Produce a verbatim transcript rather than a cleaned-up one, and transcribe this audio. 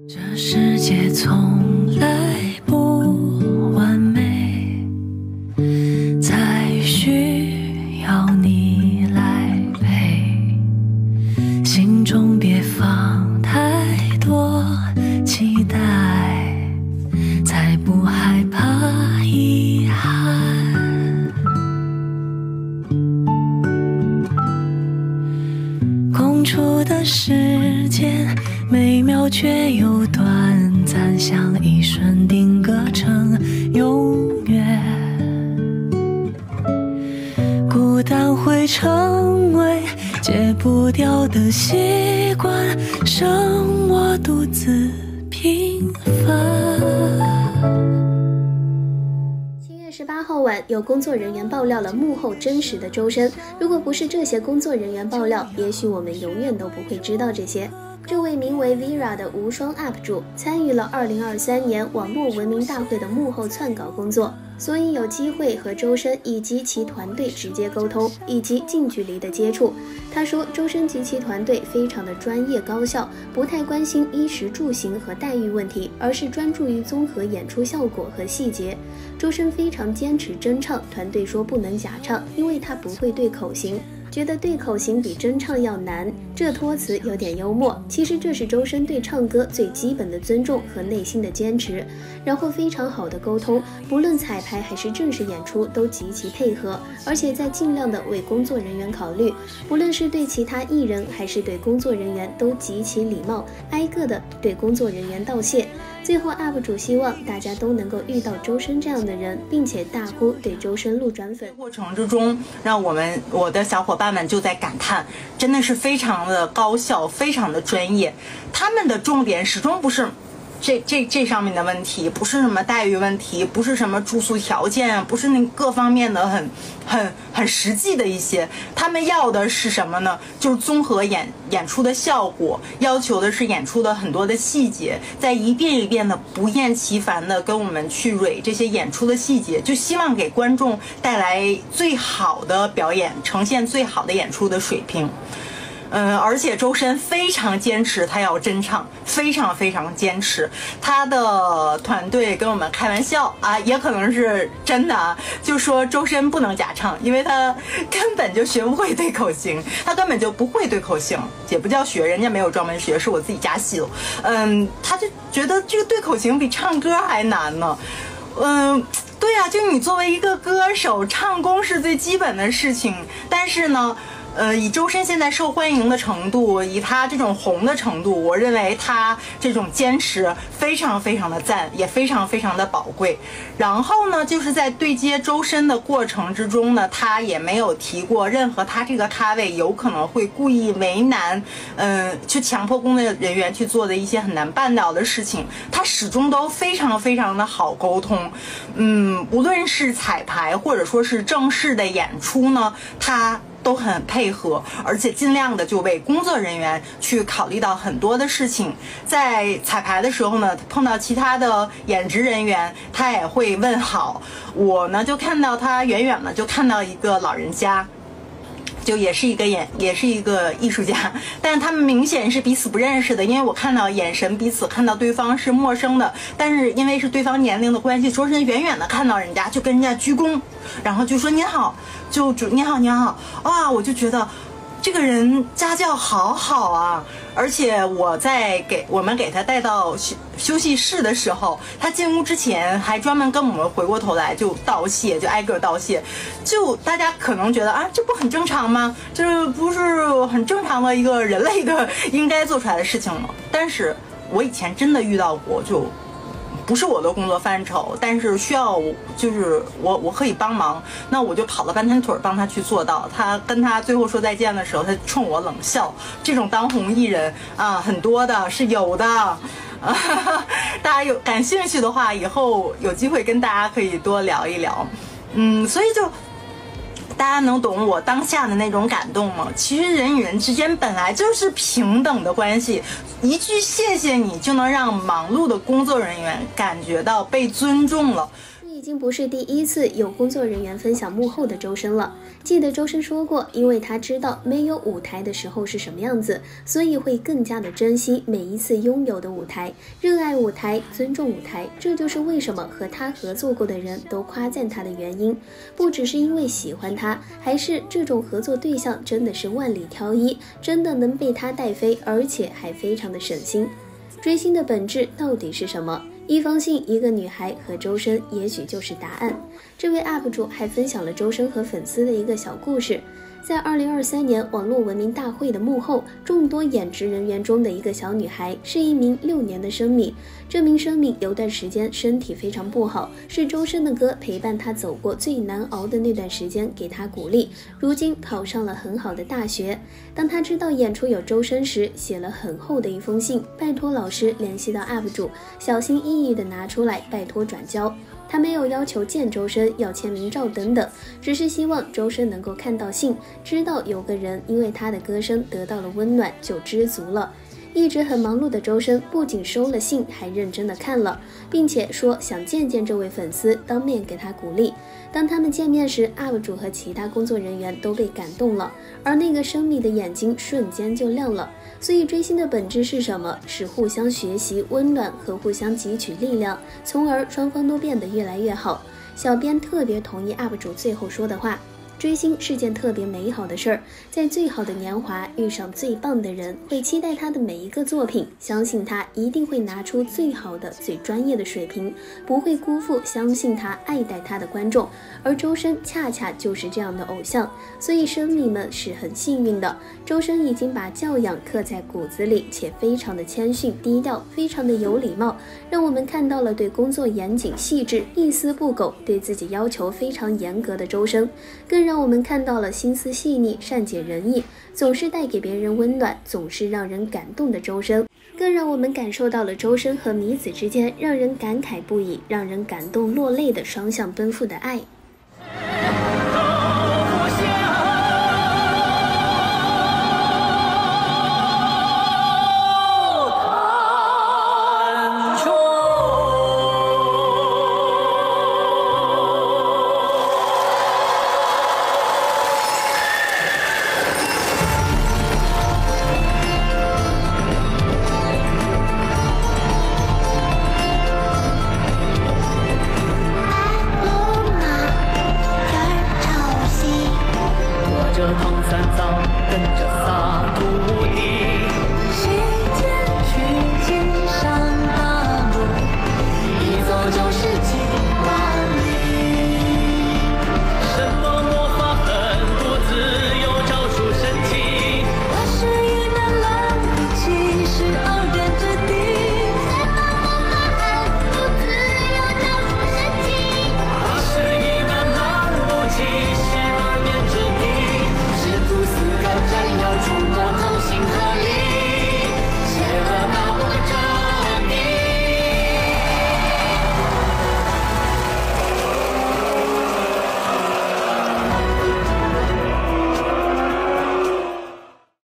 这世界从来不完美，才需要你来陪，心中别放太多期待，才不害怕遗憾。空出的时间美妙却又短暂，像一瞬定格成永远，孤单会成为戒不掉的习惯，剩我独自平凡。 十八号晚，有工作人员爆料了幕后真实的周深。如果不是这些工作人员爆料，也许我们永远都不会知道这些。这位名为 Vera 的无双 U P 主参与了二零二三年网络文明大会的幕后撰稿工作，所以有机会和周深以及其团队直接沟通，以及近距离的接触。他说，周深及其团队非常的专业高效，不太关心衣食住行和待遇问题，而是专注于综合演出效果和细节。周深非常坚持真唱，团队说不能假唱，因为他不会对口型，觉得对口型比真唱要难，这托词有点幽默。其实这是周深对唱歌最基本的尊重和内心的坚持，然后非常好的沟通，不论彩排还是正式演出都极其配合，而且在尽量的为工作人员考虑，不论是对其他艺人还是对工作人员都极其礼貌，挨个的对工作人员道谢。最后 U P 主希望大家都能够遇到周深这样的人，并且大呼对周深路转粉。 过程之中，让我们我的小伙伴们就在感叹，真的是非常的高效，非常的专业。他们的重点始终不是这这这上面的问题，不是什么待遇问题，不是什么住宿条件，不是那各方面的很很很实际的一些，他们要的是什么呢？就是综合演演出的效果，要求的是演出的很多的细节，在一遍一遍的不厌其烦的跟我们去蕊这些演出的细节，就希望给观众带来最好的表演，呈现最好的演出的水平。嗯，而且周深非常坚持他要真唱，非常非常坚持。他的团队跟我们开玩笑啊，也可能是真的啊，就说周深不能假唱，因为他根本就学不会对口型，他根本就不会对口型，也不叫学，人家没有专门学，是我自己加戏了。嗯，他就觉得这个对口型比唱歌还难呢。嗯。对啊，就你作为一个歌手，唱功是最基本的事情，但是呢呃，以周深现在受欢迎的程度，以他这种红的程度，我认为他这种坚持非常非常的赞，也非常非常的宝贵。然后呢，就是在对接周深的过程之中呢，他也没有提过任何他这个咖位有可能会故意为难，嗯、呃，去强迫工作人员去做的一些很难办到的事情，他始终都非常非常的好沟通。嗯，无论是彩排或者说是正式的演出呢，他都很配合，而且尽量的就为工作人员去考虑到很多的事情。在彩排的时候呢，碰到其他的演职人员，他也会问好。我呢就看到他远远的就看到一个老人家，就也是一个演，也是一个艺术家，但他们明显是彼此不认识的，因为我看到眼神彼此看到对方是陌生的，但是因为是对方年龄的关系，周深远远的看到人家就跟人家鞠躬，然后就说您好，就就你好你好啊，我就觉得这个人家教好好啊。而且我在给我们给他带到休休息室的时候，他进屋之前还专门跟我们回过头来就道谢，就挨个道谢。就大家可能觉得啊，这不很正常吗？这不是很正常的一个人类的应该做出来的事情吗？但是我以前真的遇到过，就不是我的工作范畴，但是需要就是我我可以帮忙，那我就跑了半天腿帮他去做到。他跟他最后说再见的时候，他冲我冷笑。这种当红艺人啊，很多的是有的。啊，大家有感兴趣的话，以后有机会跟大家可以多聊一聊。嗯，所以就大家能懂我当下的那种感动吗？其实人与人之间本来就是平等的关系，一句谢谢你就能让忙碌的工作人员感觉到被尊重了。 经不是第一次有工作人员分享幕后的周深了。记得周深说过，因为他知道没有舞台的时候是什么样子，所以会更加的珍惜每一次拥有的舞台，热爱舞台，尊重舞台。这就是为什么和他合作过的人都夸赞他的原因，不只是因为喜欢他，还是这种合作对象真的是万里挑一，真的能被他带飞，而且还非常的省心。追星的本质到底是什么？一封信，一个女孩和周深，也许就是答案。这位 U P 主还分享了周深和粉丝的一个小故事。在二零二三年网络文明大会的幕后，众多演职人员中的一个小女孩是一名六年的生米。这名生米有段时间身体非常不好，是周深的歌陪伴她走过最难熬的那段时间，给她鼓励。如今考上了很好的大学。当她知道演出有周深时，写了很厚的一封信，拜托老师联系到 U P 主，小心翼翼地拿出来，拜托转交。他没有要求见周深，要签名照等等，只是希望周深能够看到信，知道有个人因为他的歌声得到了温暖，就知足了。一直很忙碌的周深不仅收了信，还认真的看了，并且说想见见这位粉丝，当面给他鼓励。当他们见面时， U P 主和其他工作人员都被感动了，而那个生米的眼睛瞬间就亮了。所以追星的本质是什么？是互相学习温暖和互相汲取力量，从而双方都变得越来越好。小编特别同意 U P 主最后说的话，追星是件特别美好的事儿，在最好的年华遇上最棒的人，会期待他的每一个作品，相信他一定会拿出最好的最专业的水平，不会辜负相信他爱戴他的观众。而周深恰恰就是这样的偶像，所以生米们是很幸运的，周深已经把教养刻在骨子里，且非常的谦逊低调，非常的有礼貌，让我们看到了对工作严谨细致，一丝不苟，对自己要求非常严格的周深，更让我们看到了心思细腻，善解人意，总是带给别人温暖，总是让人感动的周深，更让我们感受到了周深和米子之间让人感慨不已，让人感动落泪的双向奔赴的爱。